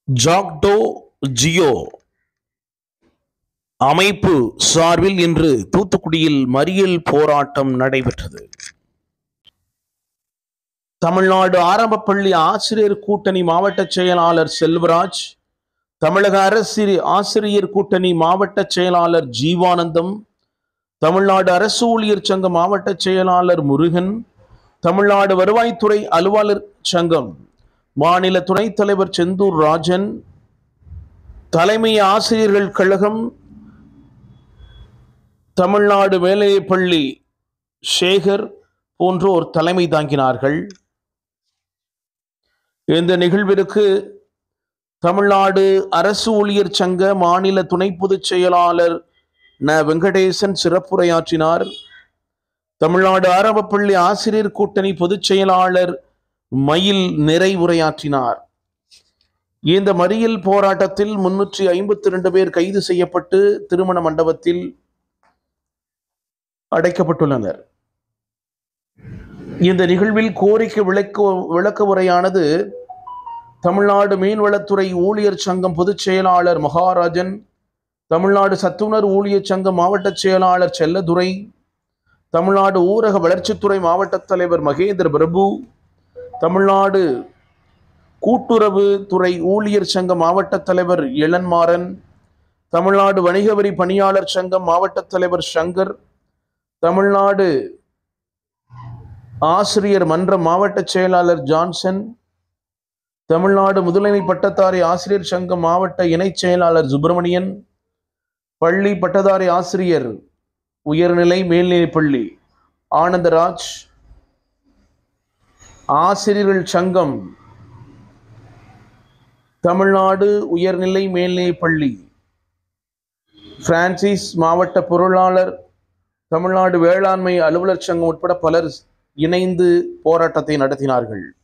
ஜாக்டோ ஜியோ அமைப்பு சார்பில் இன்று தூத்துக்குடியில் மறியல் போராட்டம் நடைபெற்றது. தமிழ்நாடு ஆரம்ப பள்ளி ஆசிரியர் கூட்டணி மாவட்ட செயலாளர் செல்வராஜ், தமிழக அரசு ஆசிரியர் கூட்டணி மாவட்ட செயலாளர் ஜீவானந்தம், தமிழ்நாடு அரசு ஊழியர் சங்க மாவட்ட செயலாளர் முருகன், தமிழ்நாடு வருவாய்த்துறை அலுவலர் சங்கம் மாநில துணைத் தலைவர் செந்தூர் ராஜன், தலைமை ஆசிரியர்கள் கழகம், தமிழ்நாடு மேல்நிலைப்பள்ளி சேகர் போன்றோர் தலைமை தாங்கினார்கள். இந்த நிகழ்விற்கு தமிழ்நாடு அரசு ஊழியர் சங்க மாநில துணை பொதுச் செயலாளர் ந வெங்கடேசன் சிறப்புரையாற்றினார். தமிழ்நாடு ஆரம்ப பள்ளி ஆசிரியர் கூட்டணி பொதுச் செயலாளர் மயில் நிறைவுரையாற்றினார். இந்த மறியல் போராட்டத்தில் 352 பேர் கைது செய்யப்பட்டு திருமண மண்டபத்தில் அடைக்கப்பட்டுள்ளனர். இந்த நிகழ்வில் கோரிக்கை விளக்க உரையானது தமிழ்நாடு மீன்வளத்துறை ஊழியர் சங்கம் பொதுச் செயலாளர் மகாராஜன், தமிழ்நாடு சத்துணர் ஊழியர் சங்கம் மாவட்ட செயலாளர் செல்லதுரை, தமிழ்நாடு ஊரக வளர்ச்சித்துறை மாவட்ட தலைவர் மகேந்திர பிரபு, தமிழ்நாடு கூட்டுறவு துறை ஊழியர் சங்க மாவட்ட தலைவர் இளன்மாறன், தமிழ்நாடு வணிக வரி பணியாளர் சங்கம் மாவட்ட தலைவர் சங்கர், தமிழ்நாடு ஆசிரியர் மன்ற மாவட்ட செயலாளர் ஜான்சன், தமிழ்நாடு முதுநிலை பட்டதாரி ஆசிரியர் சங்கம் மாவட்ட இணைச் செயலாளர் சுப்பிரமணியன், பள்ளி பட்டதாரி ஆசிரியர் உயர்நிலை மேல்நிலைப்பள்ளி ஆனந்தராஜ், ஆசிரியர்கள் சங்கம் தமிழ்நாடு உயர்நிலை மேல்நிலைப்பள்ளி பிரான்சிஸ் மாவட்ட பொருளாளர், தமிழ்நாடு வேளாண்மை அலுவலர் சங்கம் உட்பட பலர் இணைந்து போராட்டத்தை நடத்தினார்கள்.